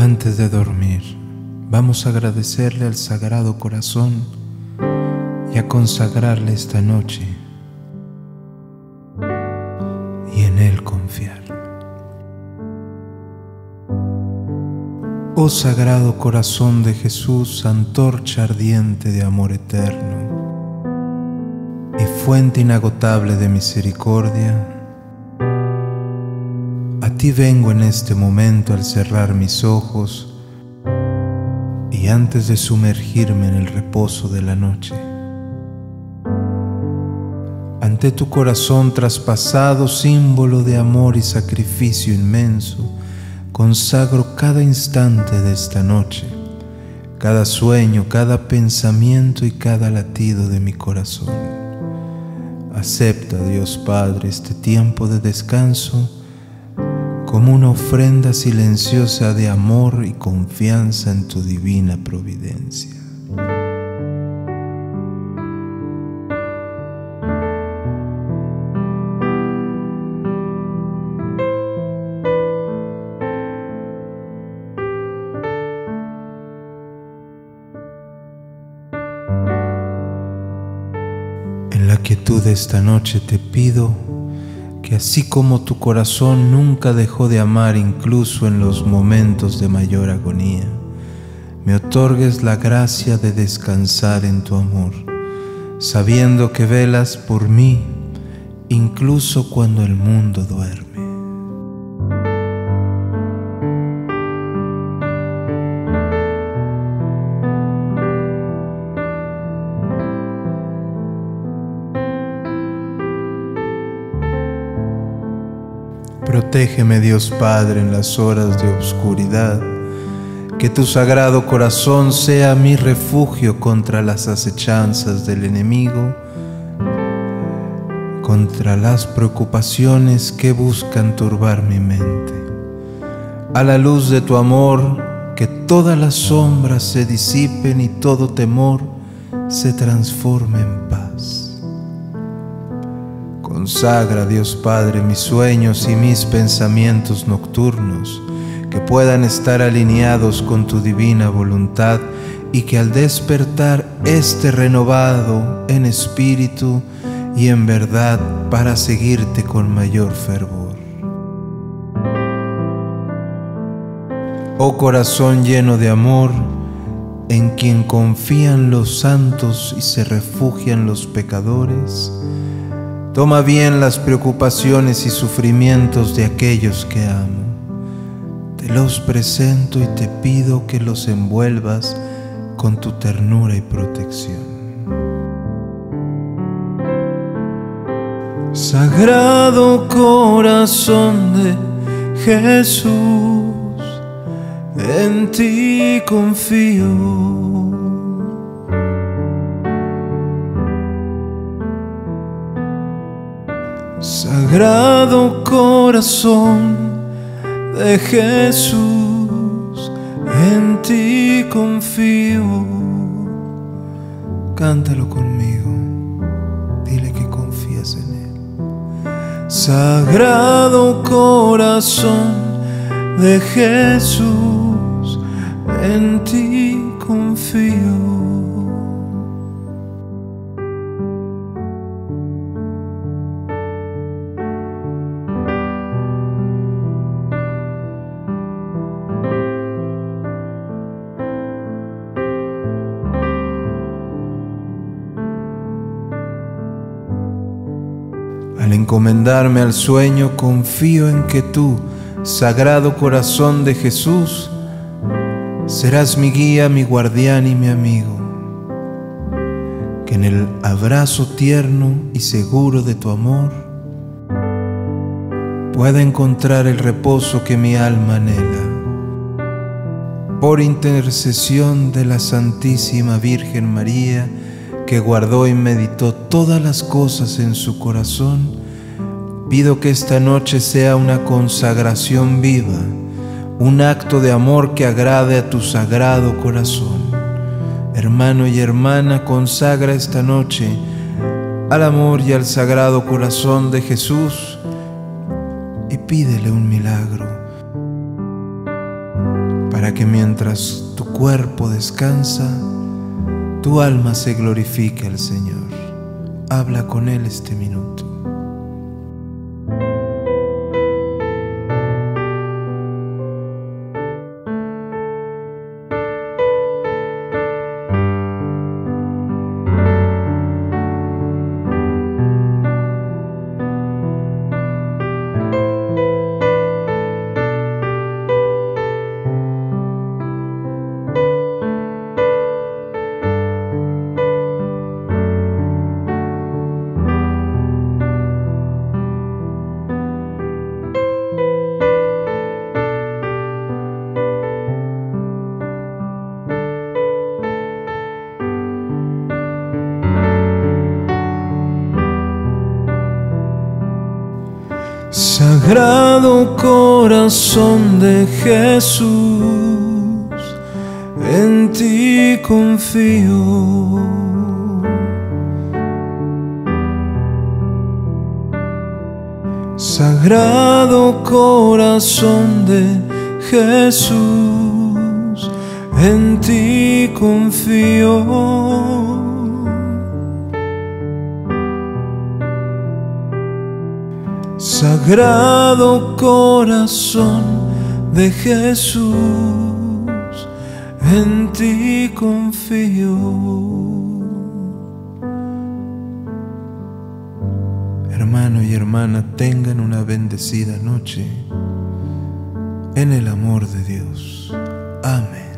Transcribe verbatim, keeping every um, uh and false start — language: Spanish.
Antes de dormir, vamos a agradecerle al Sagrado Corazón y a consagrarle esta noche y en Él confiar. Oh Sagrado Corazón de Jesús, antorcha ardiente de amor eterno y fuente inagotable de misericordia, a ti vengo en este momento al cerrar mis ojos y antes de sumergirme en el reposo de la noche. Ante tu corazón traspasado, símbolo de amor y sacrificio inmenso, consagro cada instante de esta noche, cada sueño, cada pensamiento y cada latido de mi corazón. Acepta, Dios Padre, este tiempo de descanso como una ofrenda silenciosa de amor y confianza en tu divina providencia. En la quietud de esta noche te pido que así como tu corazón nunca dejó de amar incluso en los momentos de mayor agonía, me otorgues la gracia de descansar en tu amor, sabiendo que velas por mí incluso cuando el mundo duerme. Protégeme, Dios Padre, en las horas de oscuridad, que tu Sagrado Corazón sea mi refugio contra las acechanzas del enemigo, contra las preocupaciones que buscan turbar mi mente. A la luz de tu amor, que todas las sombras se disipen y todo temor se transforme en paz. Consagra, Dios Padre, mis sueños y mis pensamientos nocturnos, que puedan estar alineados con tu divina voluntad y que al despertar esté renovado en espíritu y en verdad para seguirte con mayor fervor. Oh corazón lleno de amor, en quien confían los santos y se refugian los pecadores, toma bien las preocupaciones y sufrimientos de aquellos que amo. Te los presento y te pido que los envuelvas con tu ternura y protección. Sagrado Corazón de Jesús, en ti confío. Sagrado Corazón de Jesús, en ti confío. Cántalo conmigo, dile que confías en Él. Sagrado Corazón de Jesús, en ti confío. Al encomendarme al sueño, confío en que tú, Sagrado Corazón de Jesús, serás mi guía, mi guardián y mi amigo. Que en el abrazo tierno y seguro de tu amor pueda encontrar el reposo que mi alma anhela. Por intercesión de la Santísima Virgen María, que guardó y meditó todas las cosas en su corazón, pido que esta noche sea una consagración viva, un acto de amor que agrade a tu Sagrado Corazón. Hermano y hermana, consagra esta noche al amor y al Sagrado Corazón de Jesús y pídele un milagro, para para que mientras tu cuerpo descansa, tu alma se glorifique al Señor. Habla con Él este minuto. Sagrado corazón de Jesús, en ti confío. Sagrado corazón de Jesús, en ti confío. Sagrado corazón de Jesús, en ti confío. Hermano y hermana, tengan una bendecida noche en el amor de Dios. Amén.